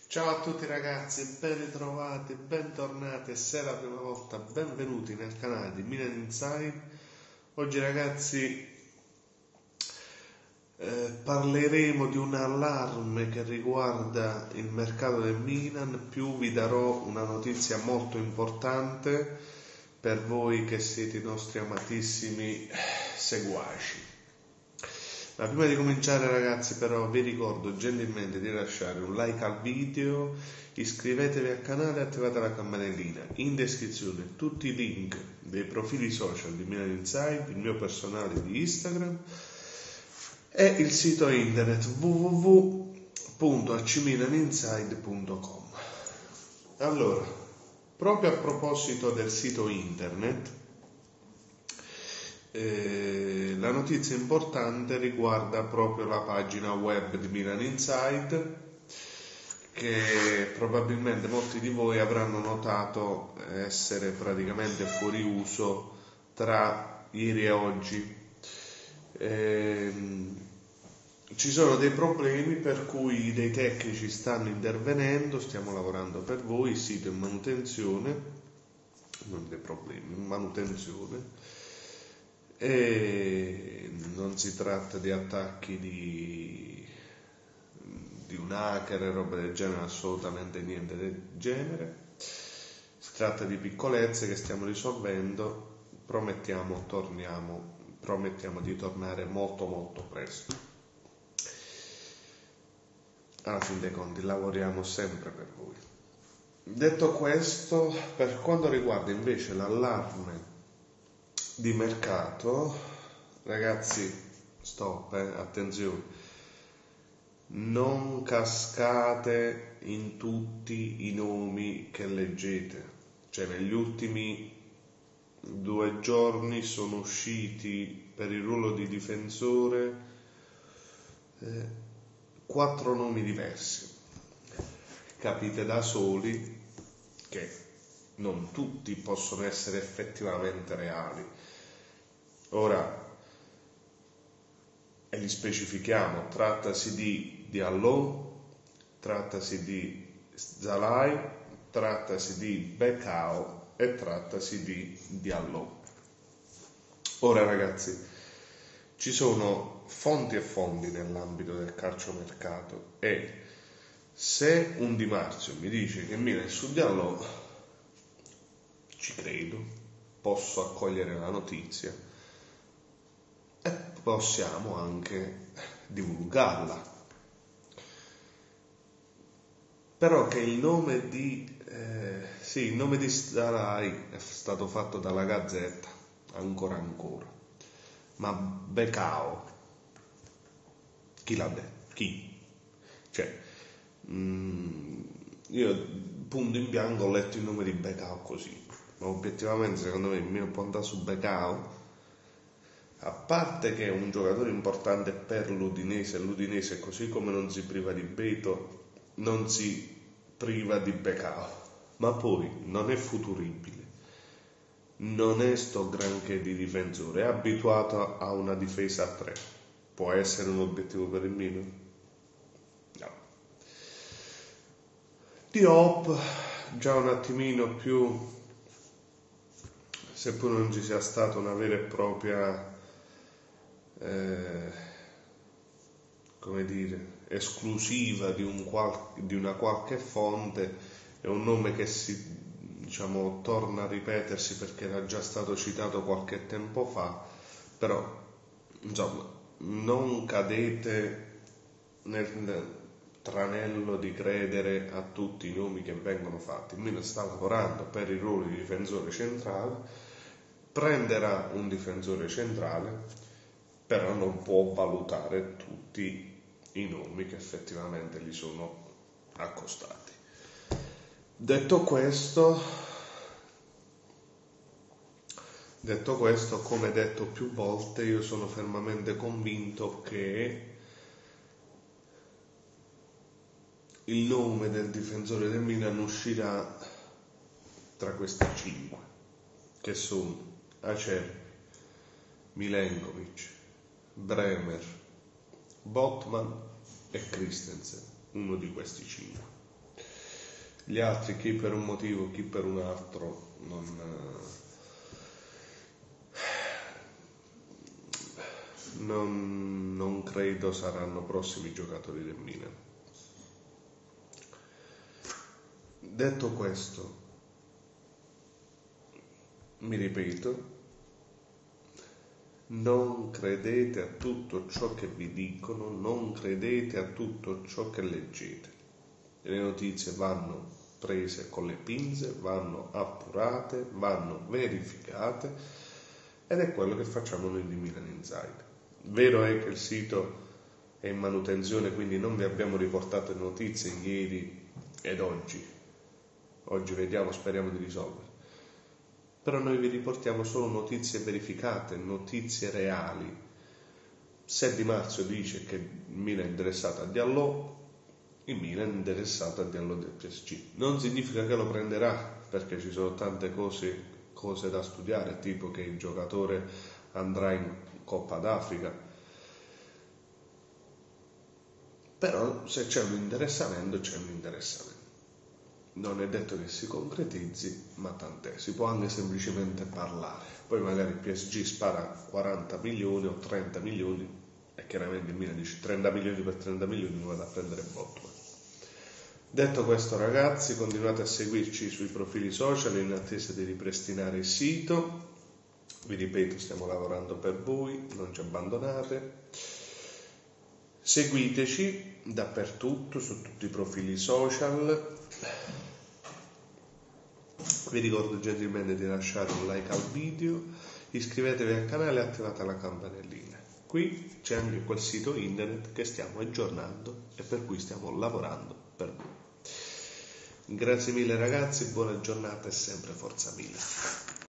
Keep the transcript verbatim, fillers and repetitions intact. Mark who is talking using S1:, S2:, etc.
S1: Ciao a tutti ragazzi, ben ritrovati, bentornati e se è la prima volta benvenuti nel canale di Milan Inside. Oggi ragazzi eh, parleremo di un allarme che riguarda il mercato del Milan, più vi darò una notizia molto importante per voi che siete i nostri amatissimi seguaci. Ma prima di cominciare ragazzi però vi ricordo gentilmente di lasciare un like al video, iscrivetevi al canale e attivate la campanellina. In descrizione tutti i link dei profili social di Milan Inside, il mio personale di Instagram e il sito internet w w w punto a c milan inside punto com. Allora, proprio a proposito del sito internet, Eh, la notizia importante riguarda proprio la pagina web di Milan Inside, che probabilmente molti di voi avranno notato essere praticamente fuori uso tra ieri e oggi. Eh, ci sono dei problemi per cui dei tecnici stanno intervenendo, stiamo lavorando per voi, il sito in manutenzione, non dei problemi, in manutenzione. E non si tratta di attacchi di, di un hacker e roba del genere, assolutamente niente del genere. Si tratta di piccolezze che stiamo risolvendo. Promettiamo, torniamo, promettiamo di tornare molto molto presto. Alla fin dei conti lavoriamo sempre per voi. Detto questo, per quanto riguarda invece l'allarme di mercato, ragazzi, stop, eh, attenzione, non cascate in tutti i nomi che leggete. Cioè negli ultimi due giorni sono usciti per il ruolo di difensore eh, quattro nomi diversi. Capite da soli che non tutti possono essere effettivamente reali. Ora, e li specifichiamo, trattasi di Diallo, trattasi di Zalai, trattasi di Becao e trattasi di Diallo. Ora ragazzi, ci sono fonti e fonti nell'ambito del calciomercato e se un Di Marzio mi dice che Milan è su Diallo, ci credo, posso accogliere la notizia e possiamo anche divulgarla. Però che il nome di eh, sì, il nome di Starai è stato fatto dalla Gazzetta, ancora ancora, ma Becao chi l'ha detto? Chi? Cioè mh, io punto in bianco ho letto il nome di Becao così, ma obiettivamente secondo me il mio punta su Becao, a parte che è un giocatore importante per l'Udinese, l'Udinese così come non si priva di Beto, non si priva di Becao, ma poi non è futuribile, non è sto granché di difensore, è abituato a una difesa a tre, può essere un obiettivo per il Milan? No. Diop già un attimino più, seppur non ci sia stata una vera e propria Eh, come dire, esclusiva di, un qual- di una qualche fonte, è un nome che si, diciamo, torna a ripetersi perché era già stato citato qualche tempo fa, però insomma non cadete nel, nel tranello di credere a tutti i nomi che vengono fatti. Il Milan sta lavorando per il ruolo di difensore centrale, prenderà un difensore centrale, però non può valutare tutti i nomi che effettivamente gli sono accostati. Detto questo, detto questo, come detto più volte, io sono fermamente convinto che il nome del difensore del Milan uscirà tra questi cinque, che sono Acerbi, Milenkovic, Bremer, Botman e Christensen, uno di questi cinque. Gli altri, chi per un motivo, chi per un altro, non, non, non credo saranno prossimi giocatori del Milan. Detto questo, mi ripeto, non credete a tutto ciò che vi dicono, non credete a tutto ciò che leggete. Le notizie vanno prese con le pinze, vanno appurate, vanno verificate ed è quello che facciamo noi di Milan Inside. Vero è che il sito è in manutenzione, quindi non vi abbiamo riportato notizie ieri ed oggi. Oggi vediamo, speriamo di risolvere. Però noi vi riportiamo solo notizie verificate, notizie reali. Se Di Marzio dice che il Milan è interessato a Diallo, il Milan è interessato a Diallo del P S G. Non significa che lo prenderà, perché ci sono tante cose, cose da studiare, tipo che il giocatore andrà in Coppa d'Africa. Però se c'è un interessamento, c'è un interessamento. Non è detto che si concretizzi, ma tant'è, si può anche semplicemente parlare. Poi magari il P S G spara quaranta milioni o trenta milioni e chiaramente il Milan dice trenta milioni per trenta milioni mi vado a prendere Botman. Detto questo, ragazzi, continuate a seguirci sui profili social in attesa di ripristinare il sito. Vi ripeto, stiamo lavorando per voi, non ci abbandonate. Seguiteci dappertutto, su tutti i profili social. Vi ricordo gentilmente di lasciare un like al video, iscrivetevi al canale e attivate la campanellina. Qui c'è anche quel sito internet che stiamo aggiornando e per cui stiamo lavorando per voi. Grazie mille ragazzi, buona giornata e sempre forza Milan.